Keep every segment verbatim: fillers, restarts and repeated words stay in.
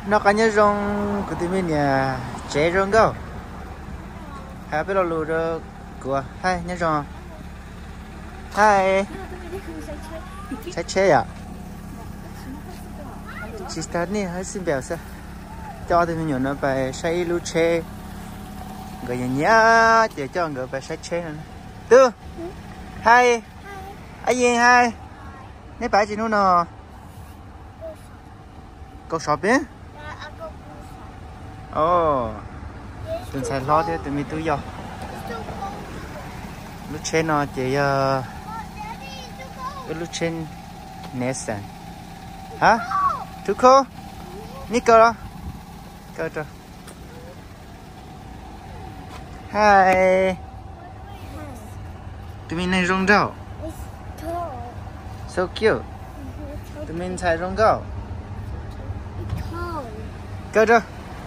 nó có nhớ rong của tụi mình nhà chế rong go hai bé lo lù đó của hai nhớ rong hai sẽ chế à chỉ start nè hơi xin bèo sao cho tụi mình nó phải xây lu chế người nhà nhá để cho người phải xây chế nữa tư hai ai gì hai nãy phải gì nữa nè câu shop ấy ồ tụi xài lo thế tụi mình tự do lúc trên nó chỉ lúc trên Nissan hả chú cô Nico đó cơ cho hi tụi mình này rong rau so cute tụi mình xài rong rau cơ cho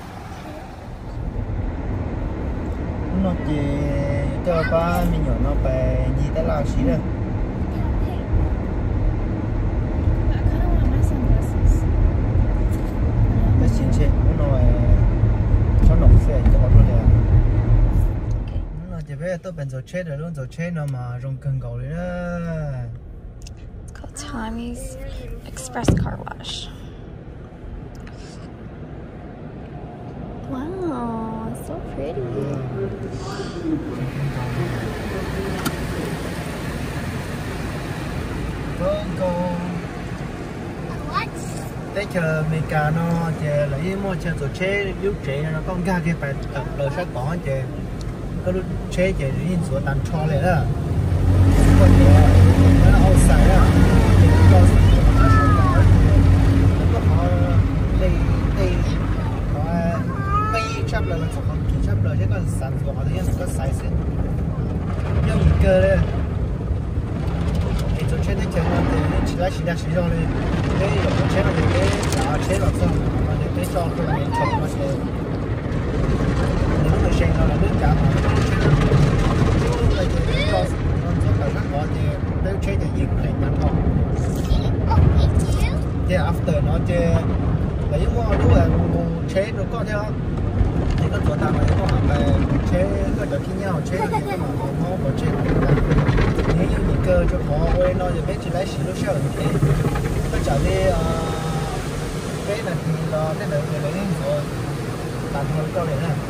nó chỉ cho ba mình nhỏ nó về gì tới lao xí rồi để xin chết nó cho nó phải cho nó rồi nó chỉ biết tôi bên rồi chết rồi luôn rồi chết nó mà rong cần cầu đấy đó. Called Tommy's Express Car Wash. Wow, so pretty. Go. What? Để chờ mình cả nó chờ lấy mua chờ rồi chế lúc chế nó con ga cái phải tập lời sẽ có chờ có lúc chế chờ đi số tàn cho lại đó còn nó ao xài á có nó có họ lấy lấy họ mấy chấp lời nó không kỹ chấp lời chứ còn sản của họ thì nó có xài xịn nhưng một cơ đấy做车的钱嘛，对，其他其他市场的，对，有车嘛，对，价车了走，嘛，对，对，找回来车嘛是，你那个身上那个价嘛，就那个搞，那做搞那个的，对车的盈利蛮好。对 ，after 那这，那因为如果我车如果theo，你个做单嘛，如果行ไป車個就偏要車個就嘛，我我車個。nếu như những cơ cho họ quay nó thì biết chỉ lấy xí lúc sau thì nó trở đi cái này thì nó cái này thì lấy rồi làm thôi câu này nè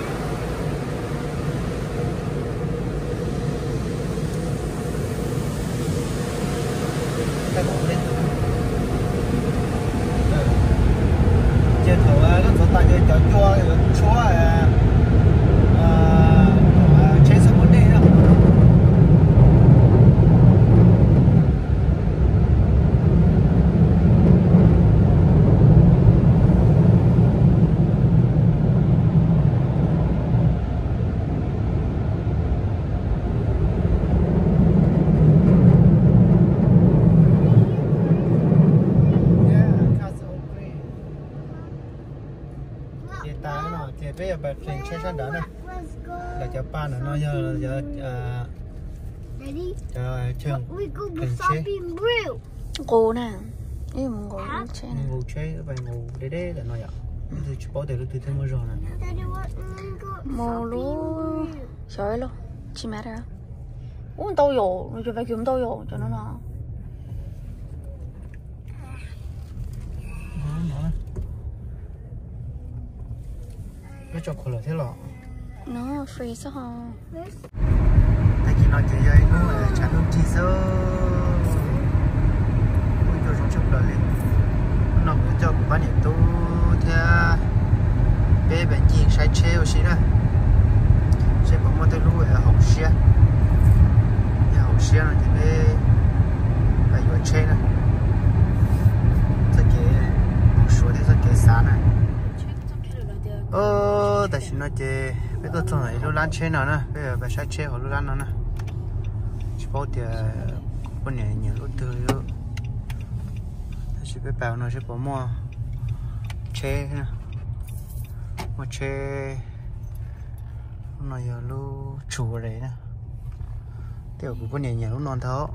cái bộ lên trên thầu nó số tài cho cho chua chua chế số vấn đề đó bây giờ bạn chuyển xe sang đó này là cho ba nữa nó giờ giờ giờ trường chuyển xe ngủ nè ý mà ngủ chơi nè ngủ chơi vậy ngủ để để là nó vậy thì chụp bao tiền lúc từ thêm mới rồi nè mồ lú trời luôn chỉ mẹ ra uống đâu rồi nó cho phải kiếm đâu rồi cho nó nó nó cho khổ thế lọ nó free sao hả tại vì nó chỉ dây nó chả đúng chỉ số muốn cho trong trong đời lên nó cũng cho của bạn nhiệt tu theo bé bệnh gì sai treo xí đó sẽ có một cái lúa ở hậu xe hậu xe nó thì bé phải vừa chơi nữa sẽ cái một số thì sẽ cái sáng này ơ tại sao nó chơi bây giờ trong này lúc lan chơi nào nè bây giờ phải sai chơi hoặc lúc lan nào nè chỉ bảo thì con này nhiều lúc từ lúc chỉ biết bảo nó sẽ bỏ mua chơi nè mua chơi nó giờ lúc chủ đấy nè tiểu của con này nhiều lúc non tháo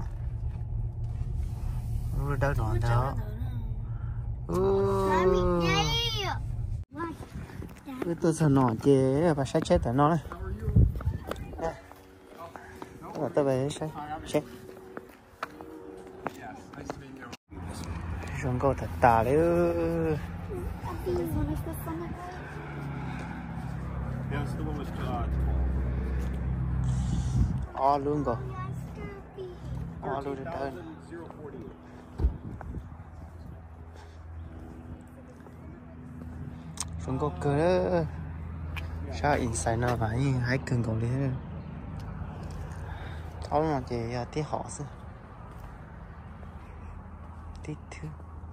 lúc đau non tháo ừ cứ tôi sợ nọ chế và sai chết tại nó này là tôi về sai chết chúng cô thật tà đấy o luôn rồi o luôn được hơn chúng có cơ sao inside nó phải hãy cần cầu đi tháo nó chỉ tí họ chứ tí thứ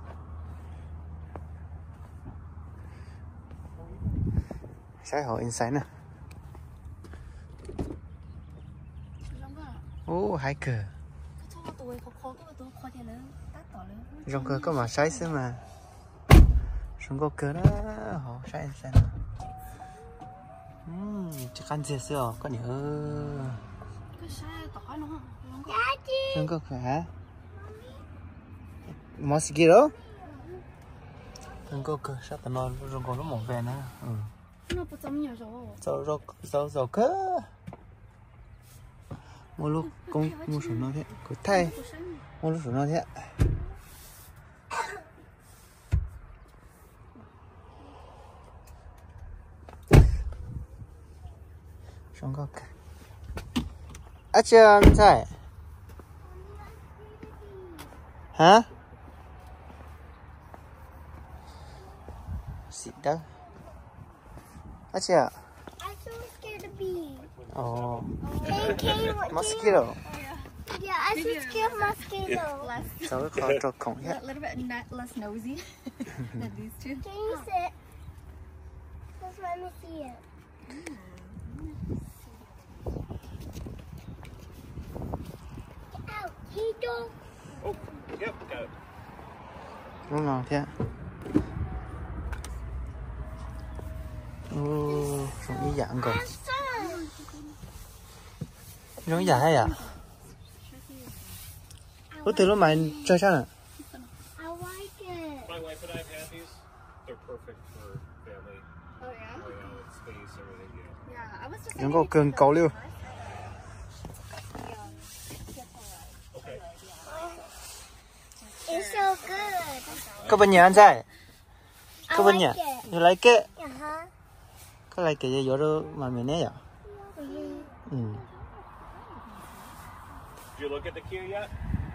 sai họ inside nè ô hai cờ trong cờ có mà sai chứ mà chúng có cờ đó họ sai inside nè ừm chắc ăn gì xưa có nhớ chúng có cả mosquito chúng có cờ sao tao nói chúng có nó mỏng về nữa ừ nó bớt giống nhiều rồi rồi rồi rồi rồi cơ một lúc con mua sổ nó thế cứ thay một lúc sổ nó thế xong có cái à chưa anh trai hả xịt đâu à chưa oh mosquito Yeah, I should scare mosquito. sao cái khó trò cổng a little bit less nosy than these two. Can you sit? Let's let me see it. Get out, Hito. Oh, yep, got it. lúc nào thế ô giống như dạng rồi giống như dạng hay à ủa từ lúc mà chơi sao nè I like it. My wife and I have had these. They're perfect for family. Oh yeah. Oh yeah, with space, everything. Yeah. Yeah, I was just giống có cơn cầu liêu It's so good. có bên nhà anh trai I có bên nhà like it. you like it Uh-huh. có like cái gì đó mà mình nè Mhm. ừ Did you look at the queue yet?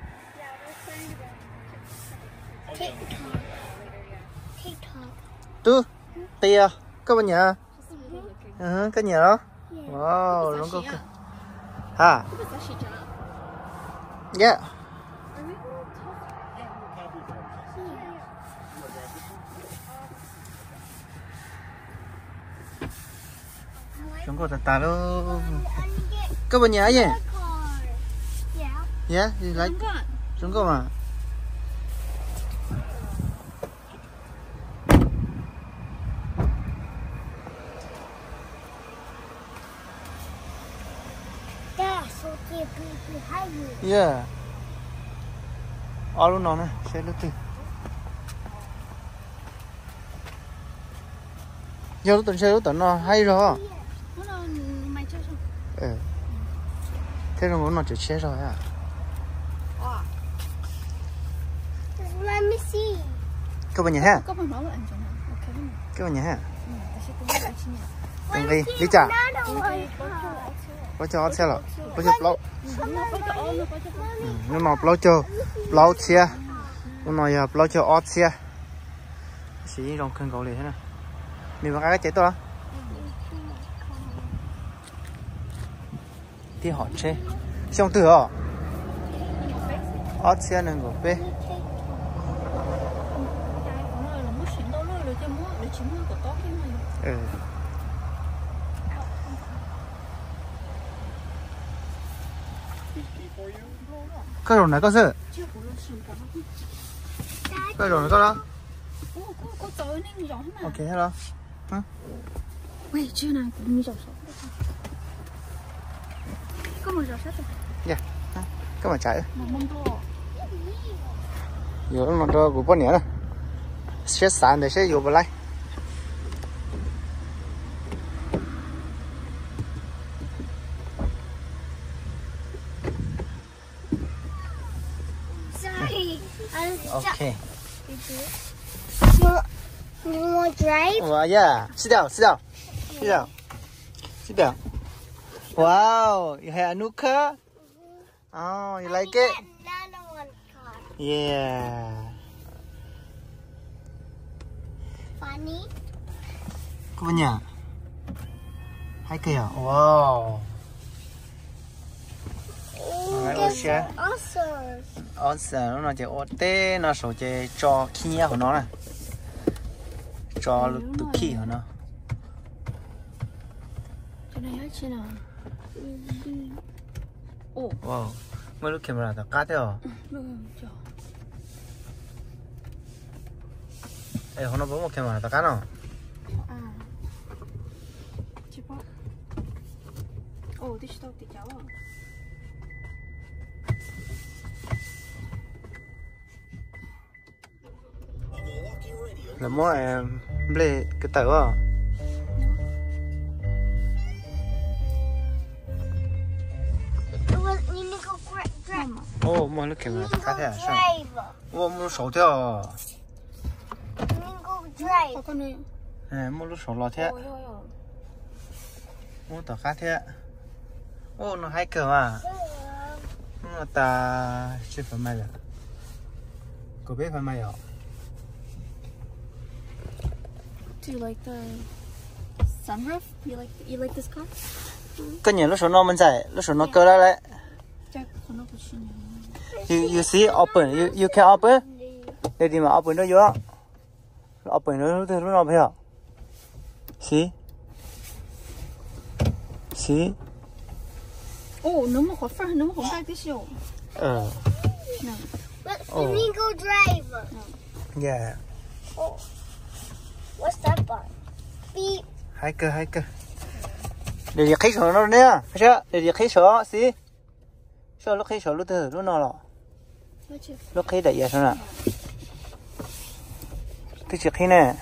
TikTok. TikTok. tu tia có bên nhà ừ cái nhà đó wow nó có hả yeah chúng có tạt tạt đâu có bên nhà gì Yeah. yeah you like chúng có mà Yeah, so cute. Behind you. yeah all nó nè xe lướt từ giờ lúc tuần xe lúc tuần nó hay rồi nó là mày chơi xong ừ thế rồi nó chỉ xe rồi à Just let me see. có bên nhà ha có phần nói là anh chồng ok có bên nhà ha ừ ta sẽ cùng với chị nhà đừng đi đi chả Another one. có cho xe rồi có cho lâu nó có cho ôm nó có cho nó nó lâu cho lâu xe nó nói lâu cho ót xe xí trong cơn gạo liền thế này mình bằng cái chế to thì họ chế xong từ họ ót xe nên của bé ừ cái đồ này có sự cái đồ này có đó ok hello hả Wait, chưa nào cũng như giỏ sổ. Có một giỏ sắt rồi. dạ có mà chạy Một mông to. nhiều nó cho của con nhỉ này sẽ sàn để sẽ dùng vào lại Okay. You, you want to drive? Well, yeah. Sit down, sit down. Sit down. Sit down. Wow, you have a new car? Oh, you like it? Another one car. Yeah. Funny. Có bao nhiêu? Hai cây à? Wow. Ooh, Alright, this share. is awesome. Ồ, giờ nó chỉ ô tê nó số chỉ cho khi nhá của nó này. Cho lúc tụ khi của nó. Cái này hết chưa nào? Ồ, Wow. Mới lúc camera ta cắt theo. được chưa? Ê, hôm nay bố một camera ta cắt nào? À. Chị bỏ. Ồ, đi đâu thì cháu à? Là mỗi em ble cái tờ à? It was, you need to go gra- drive. Ồ, mỗi lúc You camera need ta to cắt go theo sao? drive. Ồ, mỗi lúc số theo. You need to go drive. Có con này. Ê, mỗi lúc số lo thế. Ôi ôi ôi. Mỗi tờ cắt thế. Ồ, nó hay cờ mà. Nó ta chưa phải may à? Cô biết phải may à? Do you like the sunroof? You like you like this car? Cái nhà lúc số nó mình chạy, lúc số nó cơ ra đấy. Chắc con nó cũng xin. You you see open, you you can open. Để đi mà open nó vô. Open nó từ lúc nào bây giờ? See? See? Ồ, nếu mà có phần nếu mà không tay tí xíu. Ờ. Nè. But Oh. you need to go drive. Yeah. Oh. What's that part? Beep. Hai cơ hai cơ. Để đi khai số nó nè. Chưa? Để đi khai số, see? Sao lúc khai số lúc từ lúc nào rồi? Nói chứ. Lúc khai đại sao nào? Tôi chỉ khai nè.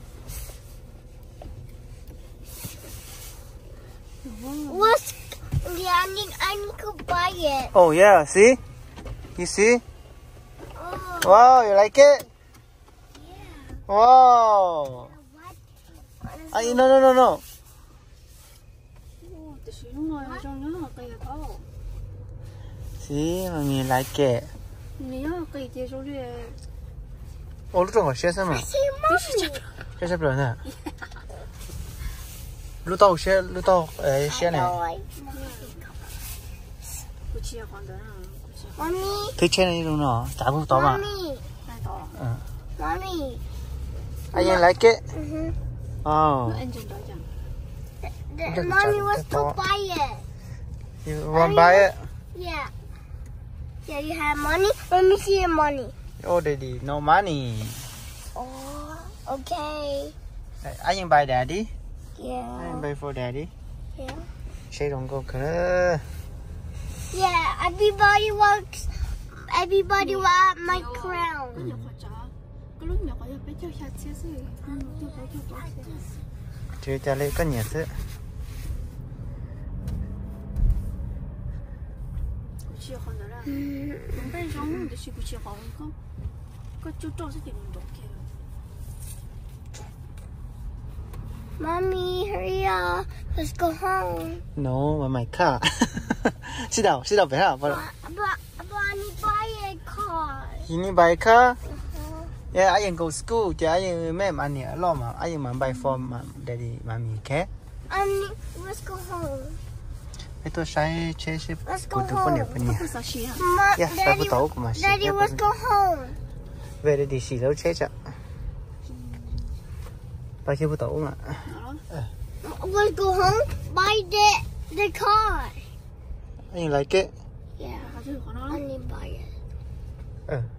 What's? Yeah, I need. I need to buy it. Oh yeah, see? You see? Oh. Wow, you like it? Yeah. Wow. What? What is Ay, no no no no. Ồ, tí xíu lúc này trong nhớ cây là có. See, mommy like it. Nếu cây kia số đi. 어, 루트 가 시에서 뭐? See, mommy. 시에서 별로네. 루트 시에 루트 에 시에네. 구치야 건드나. 구치. Mommy. 대체는 이러나. 자국 더 봐. Mommy. Này to. 응. Mommy. I like it. Mhm. 어. Nó engine đó chẳng. The, Look, mommy Jack, wants the to dog. buy it. You want buy it? Yeah. Yeah, you have money? Let me see your money. Already no money. Oh, okay. I can buy daddy. I Yeah. can buy for daddy. Yeah. She don't go 그래. Yeah, everybody wants, everybody want my crown. Nó nhỏ quá chả. Cái lúc nhỏ quá giờ bé cho chặt xe gì. Ừ, cho bé cho chặt xe. 제 딸이 끝냈어. 구치야 건드나. 음, bây giờ muốn đi xí 구치야 bảo không? Có chú cho sẽ tìm được kia. Mommy, hurry up. Let's go home. No, my car. sit down, sit down, better. But, but, but I need to buy a car. You need buy car? Uh-huh. Yeah, I can go school. Chứ I can make money a lot mà. I can buy for mom, daddy, mommy, okay? I need, let's go home. Cái tôi sai chế xếp Let's của go tôi phân home. nhập phân nhập. Có sao xí hả? Ma, Yeah, sai của Daddy, tàu của mà. Daddy, let's go home. Về đây thì xì đâu chế chợ. Bao nhiêu của tàu mà. Đó. Let's go home. Buy the the car. I like it. Yeah, Có chứ có nó. I need to buy it. Uh,